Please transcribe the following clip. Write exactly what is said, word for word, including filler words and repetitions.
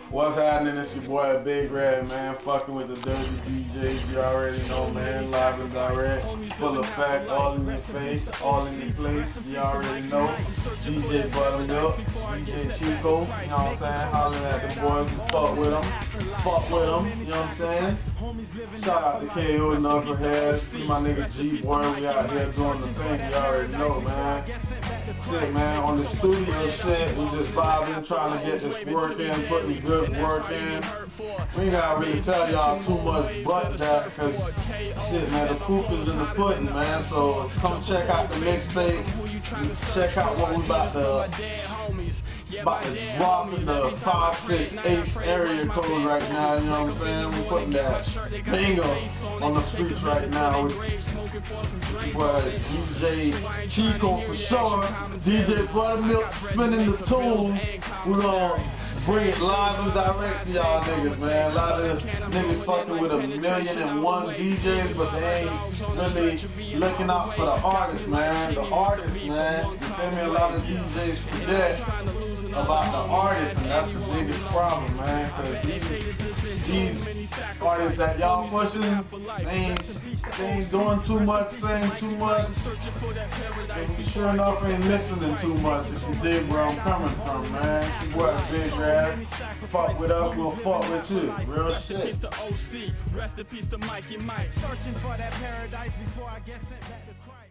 What's happening? It's your boy Big Red, man. Fucking with the dirty D Js, you already know, man. Live and direct, full effect, all in your face, all in your place, you already know. D J Buttermilk, D J Chico, you know what I'm saying? Hollering at the boys, fuck with them, fuck with them, you know what I'm saying? Shout out to K O Knucklehead, see my nigga G boy, we out here doing the thing, you already know, man. Shit, man, on the studio shit, we just vibing, trying to get this work in, putting good work in. We ain't gotta really tell y'all too much but that, cause shit, man, the proof is in the pudding, man. So come check out the mixtape, check out what we about to about to drop in the five six eight area code right now. You know what I'm saying? We're putting that banger on the streets right now with well, D J Chico for sure, D J Buttermilk spinning the tune. We're gonna bring it live and direct to y'all niggas, man. A lot of niggas fucking with a million and one D Js, but they ain't really looking out for the artists, man. The artists, man. You feel me? A lot of D Js forget about the artists, and that's the biggest problem, man. Cause these, these artists that y'all pushing, they ain't, they ain't doing too much, saying too much. And we sure enough ain't listening too much if you dig where I'm coming from, man. You what, Big Red? Fuck with us, we'll fuck with you. Real shit. Rest in peace to Mikey Mike. Searching for that paradise before I get sent back to Christ.